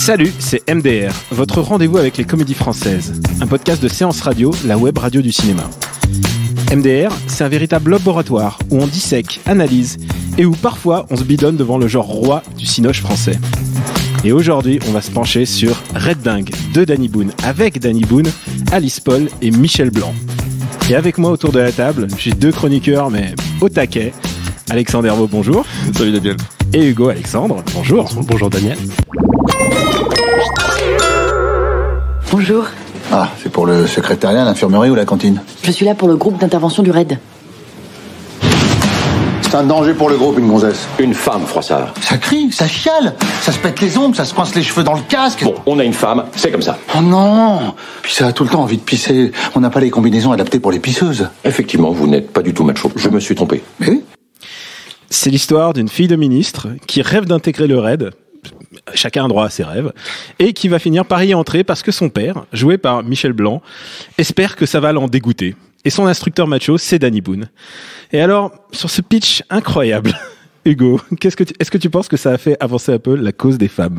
Salut, c'est MDR, votre rendez-vous avec les comédies françaises. Un podcast de Séance Radio, la web radio du cinéma. MDR, c'est un véritable laboratoire où on dissèque, analyse et où parfois on se bidonne devant le genre roi du cinoche français. Et aujourd'hui, on va se pencher sur Red Dingue de Danny Boone, avec Danny Boone, Alice Paul et Michel Blanc. Et avec moi autour de la table, j'ai deux chroniqueurs mais au taquet. Alexandre Herbeau, bonjour. Salut Daniel. Et Hugo Alexandre, bonjour. Bonjour Daniel. Bonjour. Ah, c'est pour le secrétariat, l'infirmerie ou la cantine? Je suis là pour le groupe d'intervention du RAID. C'est un danger pour le groupe, une gonzesse. Une femme, Froissart. Ça crie, ça chiale, ça se pète les ongles, ça se coince les cheveux dans le casque. Bon, on a une femme, c'est comme ça. Oh non. Puis ça a tout le temps envie de pisser. On n'a pas les combinaisons adaptées pour les pisseuses. Effectivement, vous n'êtes pas du tout macho. Je me suis trompé. Mais oui. C'est l'histoire d'une fille de ministre qui rêve d'intégrer le RAID. Chacun a droit à ses rêves. Et qui va finir par y entrer parce que son père, joué par Michel Blanc, espère que ça va l'en dégoûter. Et son instructeur macho, c'est Danny Boone. Et alors, sur ce pitch incroyable, Hugo, est-ce que tu penses que ça a fait avancer un peu la cause des femmes ?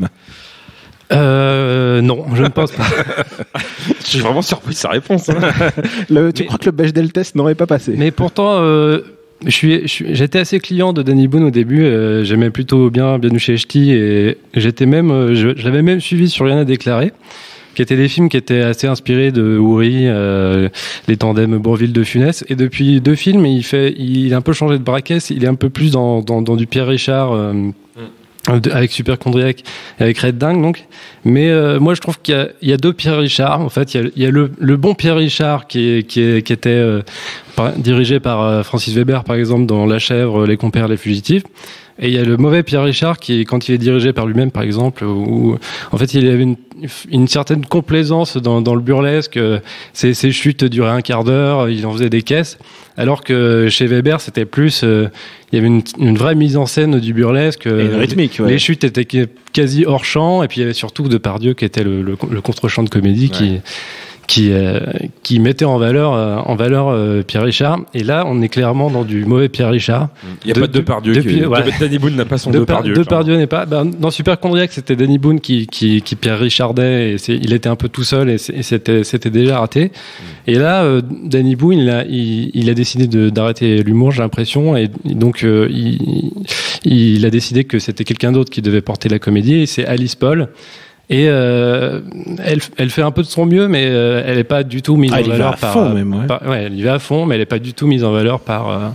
Non, je ne pense pas. Je suis vraiment surpris de sa réponse. Hein. Tu crois que le Bechdel test n'aurait pas passé ? Mais pourtant, j'étais assez client de Danny Boone au début. J'aimais plutôt bien Bienvenue chez Ch'ti et j'étais même, je l'avais même suivi sur Rien à déclarer, qui étaient des films qui étaient assez inspirés de Houry, les tandems Bourvil de Funès. Et depuis 2 films, il a un peu changé de braquet. Il est un peu plus dans du Pierre Richard. Avec Superchondriac et avec Red Dingue donc, mais moi je trouve qu'il y a 2 Pierre Richard en fait. Il y a le bon Pierre Richard qui était dirigé par Francis Weber par exemple dans La Chèvre, Les Compères, Les Fugitifs, et il y a le mauvais Pierre Richard qui, quand il est dirigé par lui-même par exemple, où en fait il avait une certaine complaisance dans le burlesque. Ses chutes duraient un quart d'heure, il en faisait des caisses, alors que chez Weber c'était plus il y avait une vraie mise en scène du burlesque, et une rythmique, ouais. Les chutes étaient quasi hors champ, et puis il y avait surtout Depardieu qui était le contre-champ de comédie, ouais, qui mettait en valeur Pierre Richard. Et là on est clairement dans du mauvais Pierre Richard. Il n'y a pas de Depardieu. Danny Boone n'a pas son Depardieu. Depardieu n'est pas. Dans Superchondriac c'était Danny Boone qui Pierre Richardait, et il était un peu tout seul, et c'était déjà raté. Et là Danny Boone il a décidé d'arrêter l'humour, j'ai l'impression, et donc il a décidé que c'était quelqu'un d'autre qui devait porter la comédie, et c'est Alice Paul. Et elle fait un peu de son mieux, mais elle n'est pas du tout mise en valeur elle y va à fond, mais elle n'est pas du tout mise en valeur par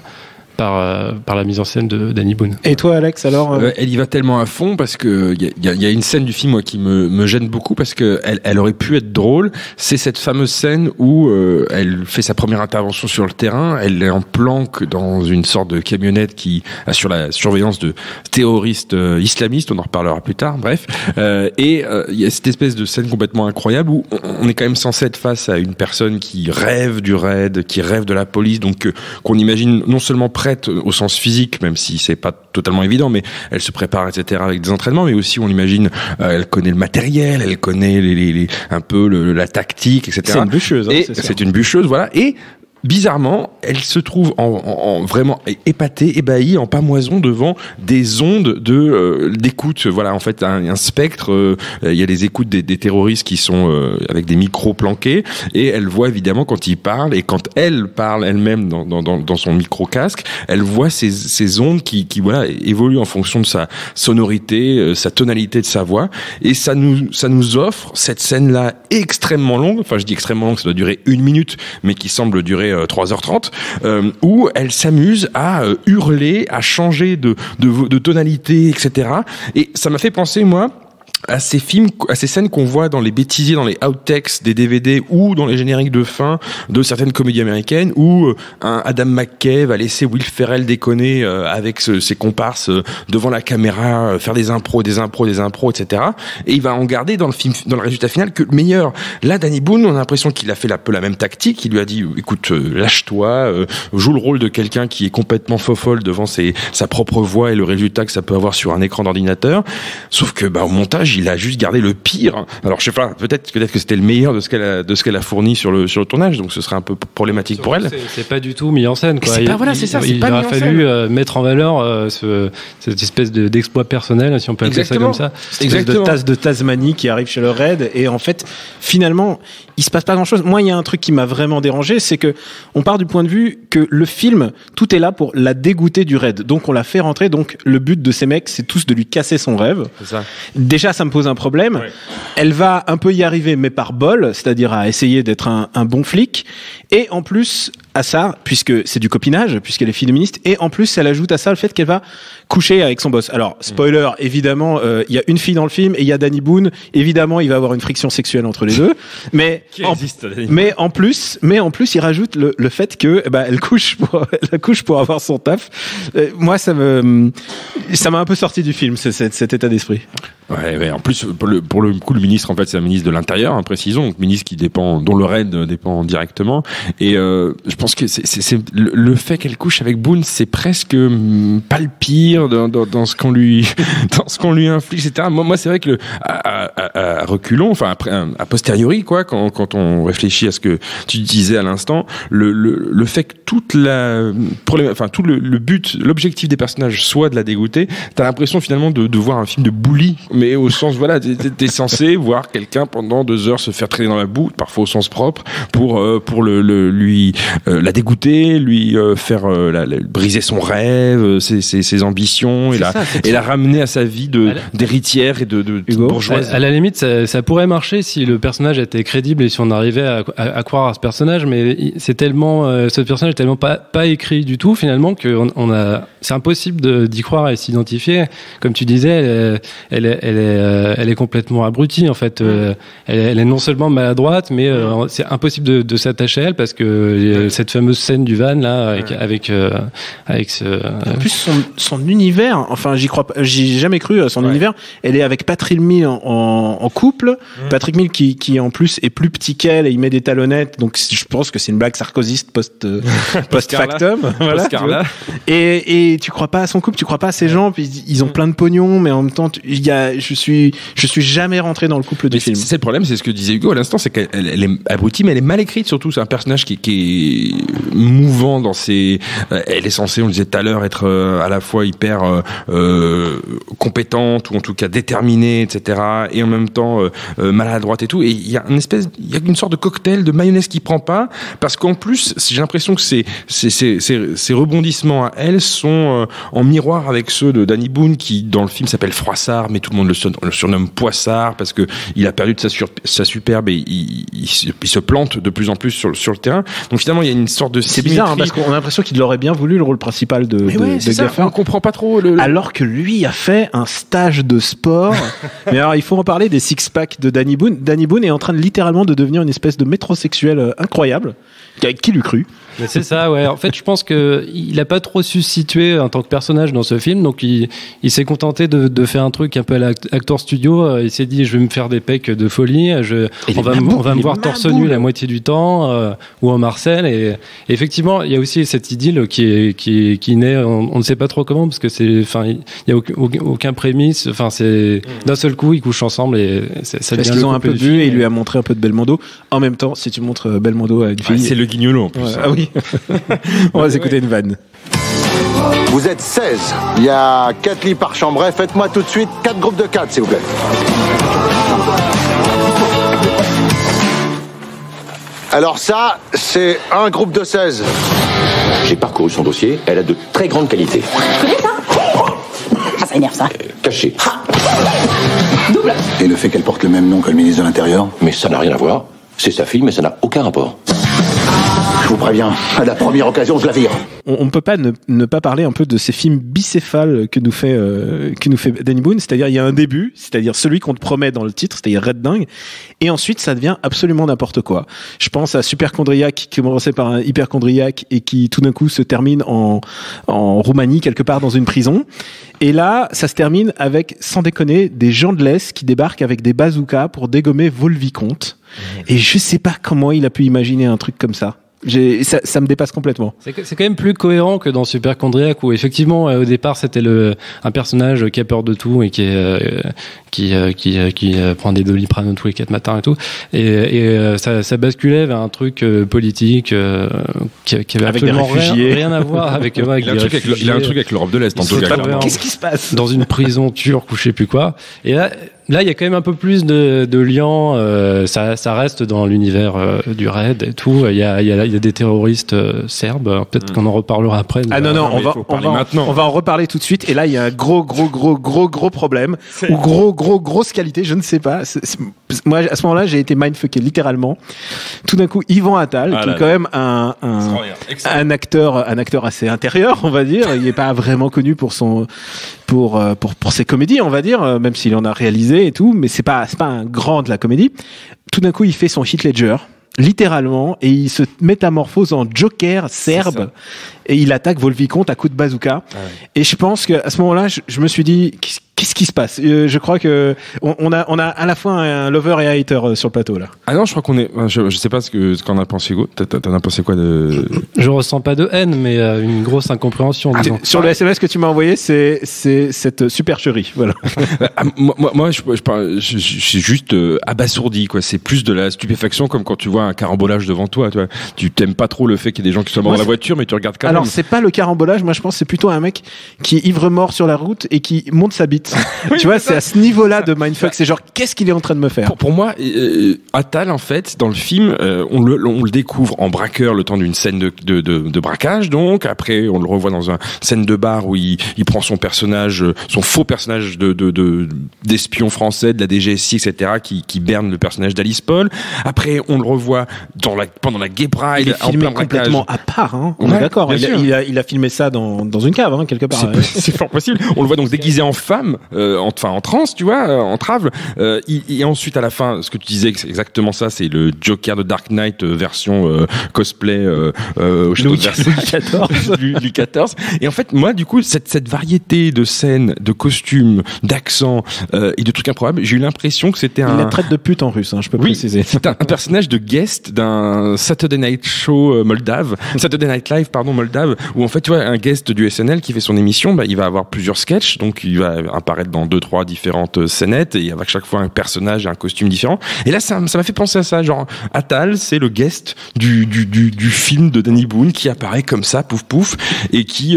la mise en scène de Danny Boone. Et toi Alex alors Elle y va tellement à fond parce que il y a une scène du film moi qui me gêne beaucoup parce que elle aurait pu être drôle. C'est cette fameuse scène où elle fait sa première intervention sur le terrain. Elle est en planque dans une sorte de camionnette qui assure la surveillance de terroristes islamistes. On en reparlera plus tard. Bref, et il y a cette espèce de scène complètement incroyable où on est quand même censé être face à une personne qui rêve du raid, qui rêve de la police, donc qu'on imagine non seulement prête au sens physique, même si c'est pas totalement évident, mais elle se prépare, etc., avec des entraînements, mais aussi on imagine elle connaît le matériel, elle connaît un peu la tactique, etc. C'est une bûcheuse, hein, c'est une bûcheuse, voilà. Et bizarrement, elle se trouve en vraiment épatée, ébahie, en pamoison devant des ondes d'écoute. Voilà, en fait, un spectre. Il y a les écoutes des terroristes qui sont avec des micros planqués, et elle voit évidemment quand ils parlent, et quand elle parle elle-même dans son micro casque, elle voit ces ondes qui voilà évoluent en fonction de sa sonorité, sa tonalité de sa voix, et ça nous offre cette scène-là extrêmement longue. Enfin, je dis extrêmement longue, ça doit durer 1 minute, mais qui semble durer 3h30, où elle s'amuse à hurler, à changer de tonalité, etc. Et ça m'a fait penser, moi, à ces films, à ces scènes qu'on voit dans les bêtisiers, dans les outtakes des DVD ou dans les génériques de fin de certaines comédies américaines, où un Adam McKay va laisser Will Ferrell déconner avec ses comparses devant la caméra, faire des impros, etc. Et il va en garder dans le film, dans le résultat final, que le meilleur. Là, Danny Boone, on a l'impression qu'il a fait un peu la même tactique. Il lui a dit, écoute, lâche-toi, joue le rôle de quelqu'un qui est complètement fofolle devant sa propre voix et le résultat que ça peut avoir sur un écran d'ordinateur. Sauf que, au montage, personnage, il a juste gardé le pire. Alors je sais pas, peut-être que c'était le meilleur de ce qu'elle a fourni sur le tournage, donc ce serait un peu problématique pour elle. C'est pas du tout mis en scène, quoi. C'est ça, c'est pas il mis en aurait fallu mettre en valeur cette espèce d'exploit personnel, si on peut appeler ça comme ça. Exactement. De Tasmanie qui arrive chez le Raid, et en fait, finalement, il se passe pas grand-chose. Moi, il y a un truc qui m'a vraiment dérangé, c'est que on part du point de vue que le film, tout est là pour la dégoûter du Raid. Donc on l'a fait rentrer, donc le but de ces mecs, c'est tous de lui casser son rêve. C'est ça. Déjà, ça me pose un problème. Ouais. Elle va un peu y arriver, mais par bol, c'est-à-dire à essayer d'être un bon flic. Et en plus, à ça, puisque c'est du copinage, puisqu'elle est féministe, et en plus, elle ajoute à ça le fait qu'elle va coucher avec son boss. Alors, spoiler, évidemment, il y a une fille dans le film et il y a Danny Boone. Évidemment, il va y avoir une friction sexuelle entre les deux. Mais en plus, il rajoute le fait que elle couche pour avoir son taf. Moi, ça m'a un peu sorti du film, cet état d'esprit. Ouais. En plus, pour le coup, le ministre, en fait, c'est un ministre de l'Intérieur, hein, précisons, donc ministre dont le Raid dépend directement. Et je pense que c'est le fait qu'elle couche avec Boone, c'est presque pas le pire dans ce qu'on lui inflige, etc. Moi, c'est vrai que à reculons, enfin après, a posteriori, quoi, quand on réfléchit à ce que tu disais à l'instant, le fait que tout le but, l'objectif des personnages soit de la dégoûter, t'as l'impression finalement de voir un film de bully. Mais au sens, voilà, t'es censé voir quelqu'un pendant 2 heures se faire traîner dans la boue, parfois au sens propre, pour lui la dégoûter, lui faire briser son rêve, ses ambitions, et la ramener à sa vie d'héritière et de bourgeoise. À la limite, ça pourrait marcher si le personnage était crédible et si on arrivait à croire à ce personnage, mais c'est tellement ce personnage est tellement pas écrit du tout finalement que c'est impossible d'y croire et s'identifier. Comme tu disais, elle est complètement abrutie en fait. Elle est non seulement maladroite, mais c'est impossible de s'attacher à elle parce que cette fameuse scène du van là avec ce. En plus son univers, enfin j'y jamais cru à son univers. Elle est avec Patrick Mills en couple. Patrick Mills qui en plus est plus petit qu'elle et il met des talonnettes. Donc je pense que c'est une blague sarkozyste post-factum. Voilà. Et tu crois pas à son couple, tu crois pas à ces gens. Puis ils ont plein de pognon, mais en même temps je suis jamais rentré dans le couple du film. C'est le problème, c'est ce que disait Hugo à l'instant, c'est qu'elle est abrutie, mais elle est mal écrite surtout. C'est un personnage qui est mouvant dans elle est censée, on le disait tout à l'heure, être à la fois hyper compétente ou en tout cas déterminée, etc. Et en même temps maladroite et tout. Et il y a une sorte de cocktail de mayonnaise qui prend pas, parce qu'en plus j'ai l'impression que ces rebondissements à elle sont en miroir avec ceux de Danny Boone qui dans le film s'appelle Froissart, mais tout le monde le surnomme Poissard parce que il a perdu de sa superbe et il se plante de plus en plus sur le terrain. Donc finalement il y a une sorte de c'est bizarre parce qu'on a l'impression qu'il aurait bien voulu le rôle principal de Gaffard. On comprend pas trop alors que lui a fait un stage de sport. Mais alors il faut en parler des six-packs de Danny Boone. Danny Boone est en train littéralement de devenir une espèce de métrosexuel incroyable. Qui l'eût cru? Mais c'est ça, ouais. En fait, je pense que il a pas trop su se situer en tant que personnage dans ce film, donc il s'est contenté de faire un truc un peu à l'acteur studio. Il s'est dit, je vais me faire des pecs de folie. On va me voir torse nu la moitié du temps, ou en Marcel. Et effectivement, il y a aussi cette idylle qui naît. On ne sait pas trop comment, parce que il y a aucun prémisse. Enfin, c'est d'un seul coup, ils couchent ensemble et ça devient. Parce qu'ils ont un peu vu et il lui a montré un peu de Belmondo. En même temps, si tu montres Belmondo à une fille, c'est le guignolo en plus. Ouais, ah oui. On va s'écouter une vanne. Vous êtes 16. Il y a 4 lits par chambre. Faites-moi tout de suite 4 groupes de 4, s'il vous plaît. Alors ça, c'est un groupe de 16. J'ai parcouru son dossier. Elle a de très grandes qualités. Tu connais ça? Ah, ça énerve ça. Caché. Double. Et le fait qu'elle porte le même nom que le ministre de l'Intérieur? Mais ça n'a rien à voir. C'est sa fille, mais ça n'a aucun rapport. Je vous préviens, à la première occasion, je la vire. On ne peut pas ne pas parler un peu de ces films bicéphales que nous fait Danny Boone. C'est-à-dire, il y a un début, c'est-à-dire celui qu'on te promet dans le titre, c'est-à-dire Red Dingue, et ensuite ça devient absolument n'importe quoi. Je pense à Superchondriac qui commençait par un hyperchondriac et qui tout d'un coup se termine en Roumanie, quelque part dans une prison. Et là, ça se termine avec, sans déconner, des gens de l'Est qui débarquent avec des bazookas pour dégommer Volvicomte. Et je sais pas comment il a pu imaginer un truc comme ça. Ça me dépasse complètement. C'est quand même plus cohérent que dans Superchondriac où effectivement au départ c'était un personnage qui a peur de tout et qui prend des Doliprane tous les 4 matins et tout et ça basculait vers un truc politique qui avait avec des réfugiés, rien à voir avec il a un truc avec l'Europe de l'Est en tout cas. Qu'est-ce qui se passe dans une prison turque ou je sais plus quoi. Et là, il y a quand même un peu plus de liens. Ça reste dans l'univers du raid et tout. Il y a des terroristes serbes. Peut-être qu'on en reparlera après. Ah non, on va en reparler tout de suite. Et là, il y a un gros problème ou grosse qualité. Je ne sais pas. Moi, à ce moment-là, j'ai été mindfucké littéralement. Tout d'un coup, Yvan Attal, qui est quand même un acteur assez intérieur, on va dire. Il n'est pas vraiment connu pour ses comédies, on va dire, même s'il en a réalisé et tout, mais c'est pas un grand de la comédie. Tout d'un coup, il fait son Heath Ledger, littéralement, et il se métamorphose en Joker serbe, et il attaque Volvicomte à coups de bazooka. Ah ouais. Et je pense qu'à ce moment-là, je me suis dit, qu'est-ce qui se passe? Je crois que on a à la fois un lover et un hater sur le plateau là. Ah non, je crois qu'on est. Je sais pas ce qu'en a pensé Hugo. T'en as pensé quoi de? Je ressens pas de haine, mais une grosse incompréhension. Sur le SMS que tu m'as envoyé, c'est cette supercherie, voilà. moi, je suis juste abasourdi, quoi. C'est plus de la stupéfaction, comme quand tu vois un carambolage devant toi. Tu t'aimes pas trop le fait qu'il y ait des gens qui soient morts dans la voiture, mais tu regardes quand même. Alors c'est pas le carambolage. Moi, je pense que c'est plutôt un mec qui est ivre mort sur la route et qui monte sa bite. Tu vois, c'est à ce niveau-là de mindfuck. C'est genre, qu'est-ce qu'il est en train de me faire? Pour moi, Attal, en fait, dans le film, on le découvre en braqueur le temps d'une scène de braquage, donc. Après, on le revoit dans une scène de bar où il prend son faux personnage d'espion français, de la DGSI, etc., qui berne le personnage d'Alice Paul. Après, on le revoit pendant la Gay Pride. Il est filmé complètement à part, hein. On est d'accord. Il a filmé ça dans une cave, hein, quelque part. C'est fort possible. On le voit donc déguisé en femme, en transe, tu vois, en trave. Et ensuite, à la fin, ce que tu disais, c'est exactement ça, c'est le Joker de Dark Knight version cosplay au château de Louis XIV. Et en fait, moi, du coup, cette variété de scènes, de costumes, d'accents et de trucs improbables, j'ai eu l'impression que c'était Il la traite de pute en russe, hein, je peux préciser. C'est un personnage de guest d'un Saturday Night Show Saturday Night Live, moldave, où en fait, tu vois, un guest du SNL qui fait son émission, il va avoir plusieurs sketchs, donc il va apparaître dans 2-3 différentes scénettes et avec chaque fois un personnage et un costume différent. Et là, ça m'a fait penser à ça, genre Attal, c'est le guest du film de Danny Boone qui apparaît comme ça, pouf pouf, et qui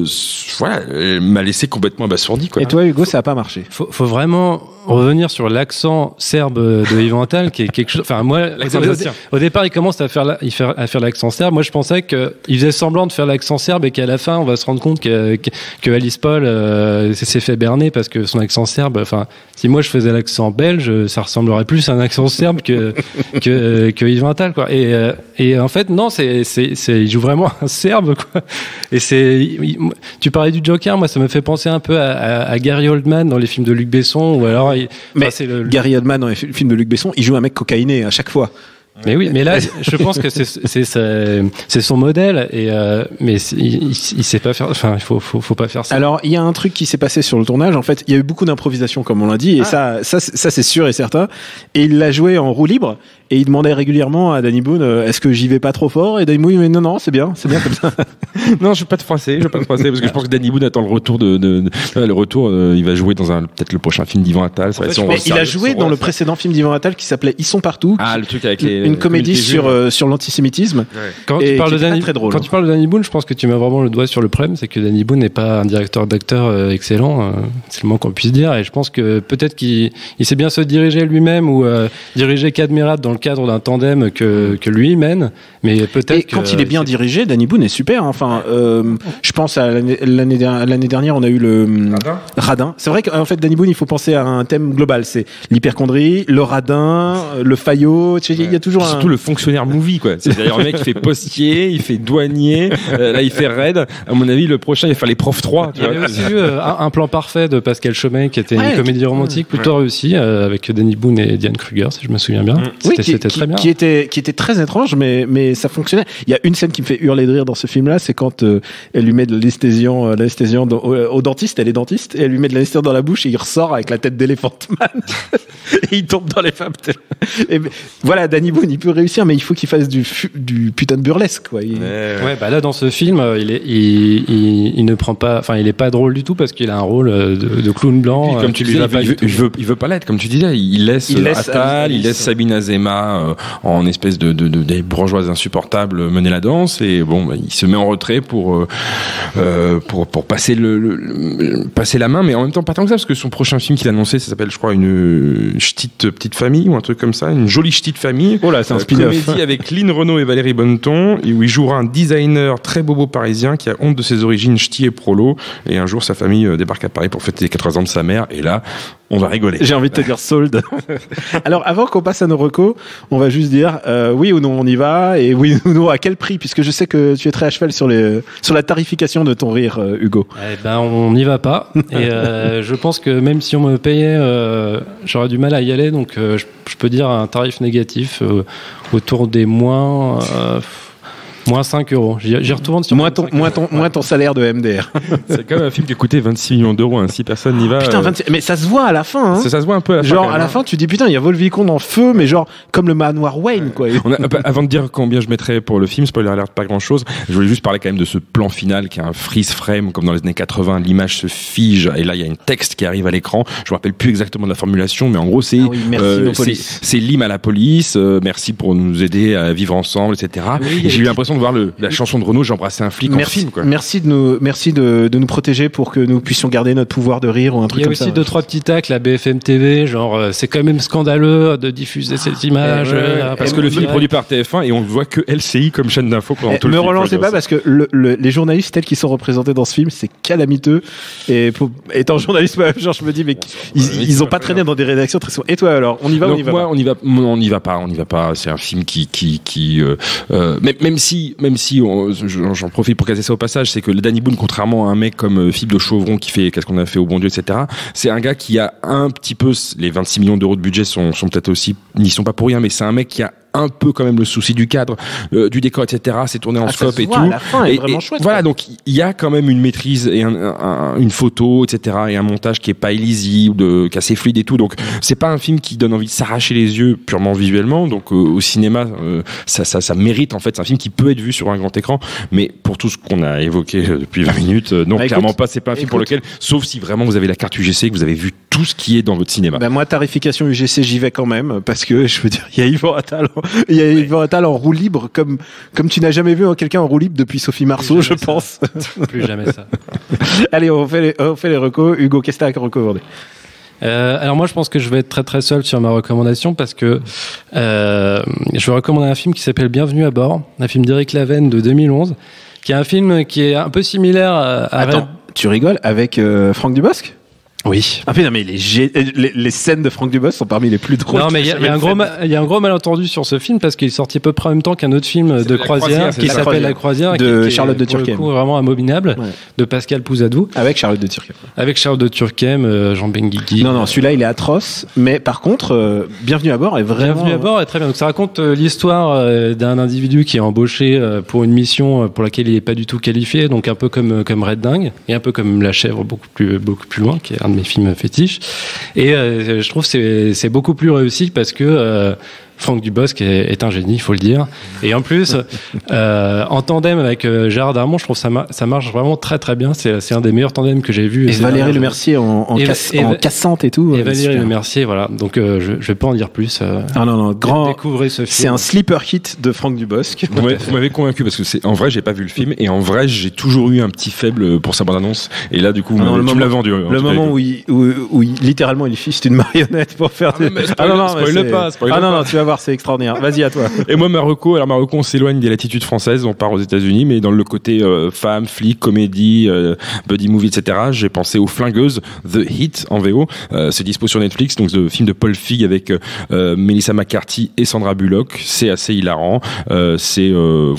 m'a laissé complètement abasourdi, quoi. Et toi, Hugo, ça a pas marché. Faut vraiment revenir sur l'accent serbe de Yvan Attal, qui est quelque chose. Enfin, moi, au départ, il commence à faire l'accent serbe. Moi, je pensais qu'il faisait semblant de faire l'accent serbe et qu'à la fin, on va se rendre compte que Alice Paul s'est fait berner parce que son accent serbe. Enfin, si moi je faisais l'accent belge, ça ressemblerait plus à un accent serbe que Yvan Attal, quoi. Et en fait, non, il joue vraiment un serbe, quoi. Et tu parlais du Joker, moi, ça me fait penser un peu à Gary Oldman dans les films de Luc Besson, ou alors. Gary Oldman dans les films de Luc Besson, il joue un mec cocaïné à chaque fois. Mais oui, mais là, je pense que c'est son modèle, mais il sait pas faire. Enfin, il faut pas faire ça. Alors, il y a un truc qui s'est passé sur le tournage. En fait, il y a eu beaucoup d'improvisation, comme on l'a dit, et ça, c'est sûr et certain. Et il l'a joué en roue libre. Et il demandait régulièrement à Danny Boone, est-ce que j'y vais pas trop fort? Et Danny Boone, mais non, c'est bien comme ça. Non, je vais pas te froisser, parce que je pense que Danny Boone attend le retour il va jouer dans peut-être le prochain film d'Yvan Attal. Il a joué dans le précédent film d'Yvan Attal qui s'appelait Ils sont partout. Ah, le truc avec une comédie sur l'antisémitisme. Ouais. Quand tu parles de Danny Boone, je pense que tu mets vraiment le doigt sur le problème, c'est que Danny Boone n'est pas un directeur d'acteur excellent, c'est le moins qu'on puisse dire, et je pense que peut-être qu'il sait bien se diriger lui-même ou diriger Cadmerat dans le cadre d'un tandem que lui mène, mais peut-être. Et quand il est bien dirigé, Danny Boone est super. Enfin, je pense à l'année dernière, on a eu le radin. C'est vrai qu'en fait, Danny Boone, il faut penser à un thème global. C'est l'hyperchondrie, le radin, le faillot. Tu sais, il y a toujours surtout le fonctionnaire movie, quoi. C'est-à-dire le mec qui fait postier, il fait douanier, là il fait raid. À mon avis, le prochain, il va faire les profs 3. Il y avait aussi eu un plan parfait de Pascal Chomet, qui était une comédie romantique plutôt réussie, avec Danny Boone et Diane Kruger, si je me souviens bien. C'était très bien. Qui était très étrange, mais ça fonctionnait. Il y a une scène qui me fait hurler de rire dans ce film-là, c'est quand elle lui met de l'anesthésiant au dentiste, elle est dentiste, et elle lui met de l'anesthésiant dans la bouche et il ressort avec la tête d'éléphant man. Et il tombe dans les femmes. Et voilà, Danny Boone, il peut réussir, mais il faut qu'il fasse du putain de burlesque, quoi. Ouais, bah là, dans ce film, il ne prend pas, enfin, il est pas drôle du tout parce qu'il a un rôle de clown blanc. Puis, comme tu disais, il veut pas l'être, comme tu disais. Il laisse Attal, il laisse Sabine Azema en espèce des bourgeoises insupportables mener la danse, et bon, il se met en retrait pour passer passer la main, mais en même temps pas tant que ça, parce que son prochain film qu'il a annoncé, ça s'appelle, je crois, une ch'tite petite famille ou un truc comme ça, une jolie ch'tite famille. Oh là, c'est un spin-off. Comédie avec Lynn Renaud et Valérie Bonneton, et où il jouera un designer très bobo parisien qui a honte de ses origines ch'ti et prolo, et un jour sa famille débarque à Paris pour fêter les 80 ans de sa mère, et là on va rigoler. J'ai envie de te dire sold. Alors, avant qu'on passe à nos recos, on va juste dire oui ou non on y va, et oui ou non à quel prix, puisque je sais que tu es très à cheval sur la tarification de ton rire, Hugo. Eh ben, on n'y va pas. Et je pense que même si on me payait, j'aurais du mal à y aller. Donc, je peux dire un tarif négatif autour des moins 5 euros. J'y retourne sur moins ton salaire de MDR. C'est quand même un film qui a coûté 26 millions d'euros, hein. Si personne n'y va. Putain, mais ça se voit à la fin, hein. Ça se voit un peu à la fin. Genre, à la fin, tu dis putain, il y a Volvicon dans le feu, mais genre, comme le manoir Wayne, quoi. Avant de dire combien je mettrais pour le film, spoiler alert, pas grand chose, je voulais juste parler quand même de ce plan final qui est un freeze frame, comme dans les années 80, l'image se fige, et là, il y a un texte qui arrive à l'écran. Je me rappelle plus exactement de la formulation, mais en gros, c'est, c'est l'hymne à la police, merci pour nous aider à vivre ensemble, etc. Oui, et j'ai eu l'impression de voir la chanson de Renaud, j'ai embrassé un flic en film, quoi. Merci de nous protéger pour que nous puissions garder notre pouvoir de rire ou un truc comme ça. Il y a aussi 2-3 petits tacles à BFM TV, genre c'est quand même scandaleux de diffuser cette image parce que le film est produit par TF1 et on ne voit que LCI comme chaîne d'info pendant tout le film. Ne relancez pas parce que les journalistes tels qu'ils sont représentés dans ce film, c'est calamiteux. Et étant journaliste, genre je me dis mais ils ont pas traîné dans des rédactions très souvent. Et toi alors, on y va ou on y va pas? On n'y va pas. C'est un film même si j'en profite pour casser ça au passage, c'est que le Danny Boone, contrairement à un mec comme Philippe de Chauvron qui fait Qu'est-ce qu'on a fait au bon Dieu, etc., c'est un gars qui a un petit peu, les 26 millions d'euros de budget sont peut-être aussi, n'y sont pas pour rien, mais c'est un mec qui a un peu quand même le souci du cadre, du décor, etc. C'est tourné en scope et tout. À la fin, est vraiment chouette. Voilà, donc il y a quand même une maîtrise et une photo, etc. et un montage qui est pas illisible, qui est assez fluide et tout. Donc c'est pas un film qui donne envie de s'arracher les yeux purement visuellement. Donc au cinéma, ça mérite en fait. C'est un film qui peut être vu sur un grand écran, mais pour tout ce qu'on a évoqué depuis 20 minutes, non, clairement pas. C'est pas un film pour lequel, sauf si vraiment vous avez la carte UGC, que vous avez vu tout ce qui est dans votre cinéma. Ben moi, tarification UGC, j'y vais quand même parce que je veux dire, il y a Yvan Attal en roue libre comme tu n'as jamais vu quelqu'un en roue libre depuis Sophie Marceau, je pense. Plus jamais ça. Allez, on fait les recos. Hugo, qu'est-ce que t'as à recommander? Alors moi je pense que je vais être très très seul sur ma recommandation parce que je vais recommander un film qui s'appelle Bienvenue à bord, un film d'Éric Lavenne de 2011, qui est un film qui est un peu similaire à... Attends, tu rigoles avec Franck Dubosc? Oui. Ah mais les scènes de Franck Dubosc sont parmi les plus drôles. Non mais il y a un gros malentendu sur ce film parce qu'il est sorti à peu près en même temps qu'un autre film de croisière qui s'appelle La Croisière de Charlotte de Turckheim. Vraiment abominable, de Pascal Pouzadou. Avec Charlotte de Turckheim, Jean Benguigui. Non, celui-là il est atroce, mais par contre Bienvenue à bord est vraiment... Bienvenue à bord est très bien. Donc ça raconte l'histoire d'un individu qui est embauché pour une mission pour laquelle il est pas du tout qualifié, donc un peu comme Red Dingue et un peu comme La Chèvre beaucoup plus loin, qui est un de mes films fétiches, et je trouve que c'est beaucoup plus réussi parce que Franck Dubosc est un génie, il faut le dire, et en plus en tandem avec Gérard Darmon, je trouve ça marche vraiment très très bien. C'est un des meilleurs tandems que j'ai vu. Et Valérie Lemercier en cassante et tout. Et Valérie Lemercier, voilà. Donc je vais pas en dire plus. Non, grand. Découvrez ce film. C'est un sleeper hit de Franck Dubosc. Vous m'avez convaincu parce que en vrai j'ai pas vu le film et en vrai j'ai toujours eu un petit faible pour sa bande annonce, et là du coup tu me l'as vendu. Le moment où littéralement il fiche une marionnette pour faire spoil pas. Non, tu vas voir, c'est extraordinaire. Vas-y, à toi. Et moi, Marocco, on s'éloigne des latitudes françaises, on part aux États-Unis, mais dans le côté femme, flic, comédie, buddy movie, etc., j'ai pensé aux Flingueuses, The Hit en VO. C'est dispo sur Netflix, donc le film de Paul Feig avec Melissa McCarthy et Sandra Bullock. C'est assez hilarant. C'est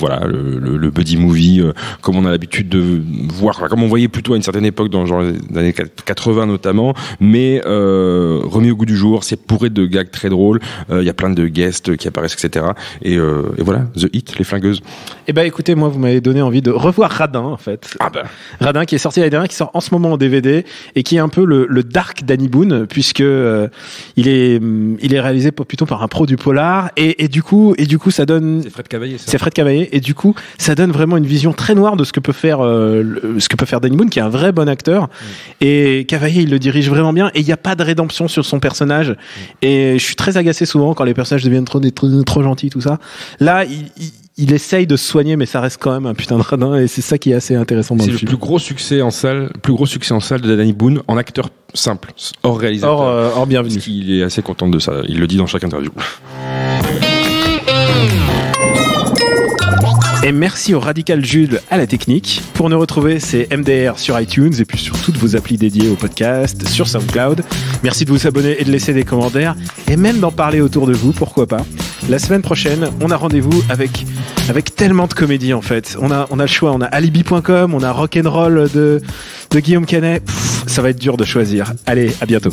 le buddy movie comme on a l'habitude de voir, comme on voyait plutôt à une certaine époque dans genre les années 80 notamment, mais remis au goût du jour. C'est bourré de gags très drôles. Il y a plein de guests qui apparaissent, etc. Et voilà, The Hit, les flingueuses. Eh ben écoutez, moi vous m'avez donné envie de revoir Radin en fait. Ah bah. Radin qui est sorti l'année dernière, qui sort en ce moment en DVD et qui est un peu le dark Danny Boone puisque il est réalisé plutôt par un pro du polar et du coup ça donne. C'est Fred Cavaillé. C'est Fred Cavaillé et du coup ça donne vraiment une vision très noire de ce que peut faire Danny Boone qui est un vrai bon acteur et Cavaillé il le dirige vraiment bien et il n'y a pas de rédemption sur son personnage et je suis très agacé souvent quand les personnages deviennent trop gentils tout ça. Là il essaye de se soigner, mais ça reste quand même un putain de radin, et c'est ça qui est assez intéressant dans le film. C'est le plus gros succès en salle de Danny Boone en acteur simple, hors réalisateur. Hors bienvenu. Parce qu'il est assez content de ça. Il le dit dans chaque interview. Et merci au Radical Jules à la technique. Pour nous retrouver, c'est MDR sur iTunes et puis sur toutes vos applis dédiées au podcast, sur SoundCloud. Merci de vous abonner et de laisser des commentaires et même d'en parler autour de vous, pourquoi pas. La semaine prochaine, on a rendez-vous avec tellement de comédies en fait. On a le choix, on a alibi.com, on a Rock'n'Roll de Guillaume Canet. Ça va être dur de choisir. Allez, à bientôt.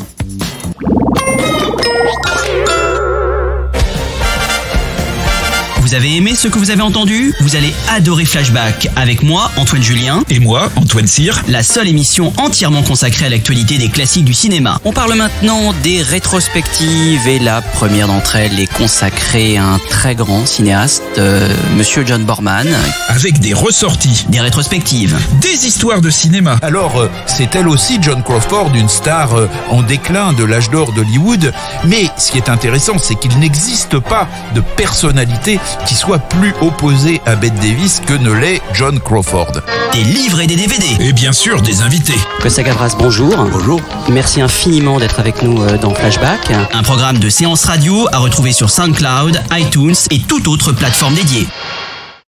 Vous avez aimé ce que vous avez entendu ? Vous allez adorer Flashback avec moi, Antoine Julien. Et moi, Antoine Cyr. La seule émission entièrement consacrée à l'actualité des classiques du cinéma. On parle maintenant des rétrospectives et la première d'entre elles est consacrée à un très grand cinéaste, Monsieur John Borman. Avec des ressorties. Des rétrospectives. Des histoires de cinéma. Alors, c'est elle aussi, Joan Crawford, une star en déclin de l'âge d'or d'Hollywood. Mais ce qui est intéressant, c'est qu'il n'existe pas de personnalité qui soit plus opposé à Bette Davis que ne l'est Joan Crawford. Des livres et des DVD. Et bien sûr, des invités. Costa Gavras, bonjour. Bonjour. Merci infiniment d'être avec nous dans Flashback. Un programme de séance radio à retrouver sur SoundCloud, iTunes et toute autre plateforme dédiée.